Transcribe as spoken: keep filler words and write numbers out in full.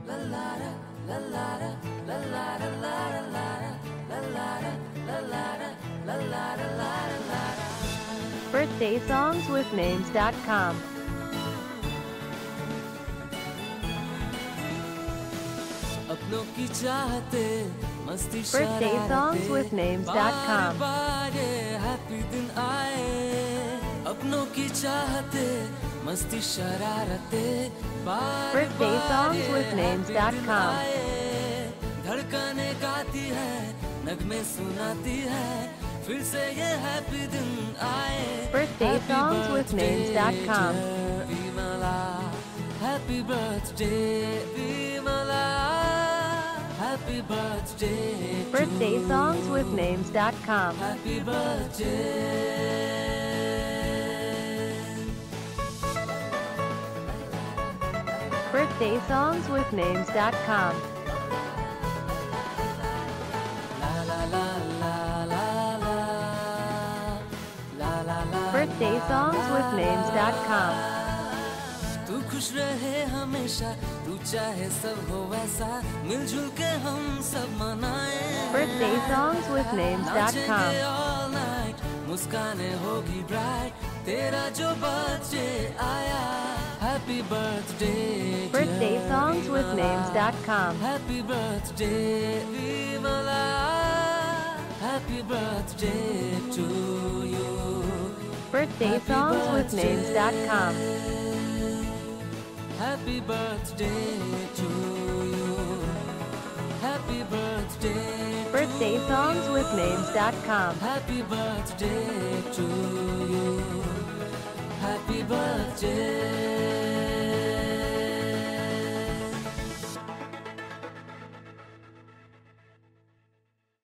birthday songs with names dot com. अपनों की चाहते मस्ती birthday songs with names dot com. Happy दिन आए अपनों की चाहते मस्ती शरारते birthday songs with names dot com. धड़कने गाती है नगमे सुनाती है फिर से ये हैप्पी दिन आए birthday songs with names dot com. bimala happy birthday bimala happy birthday birthday songs with names dot com. happy birthday birthday songs with names dot com. la la la la la la la la birthday songs with names dot com. तू खुश रहे हमेशा तू चाहे सब हो वैसा मिलजुल के हम सब मनाए birthday songs with names dot com. all night मुस्काने होगी bright तेरा जो बर्थडे आया happy birthday birthday songs with names dot com. happy birthday bimala happy birthday to you birthday songs with names dot com. happy birthday to you happy birthday birthday songs with names dot com. happy birthday to you happy birthday